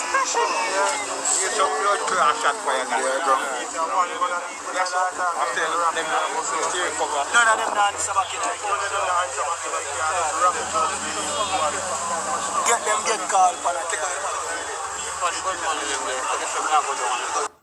You some blood clot shot for you guys. Yeah, go. Yes, sir. I'm telling them steering cover. None of them not answer back in. Get them, get called for that.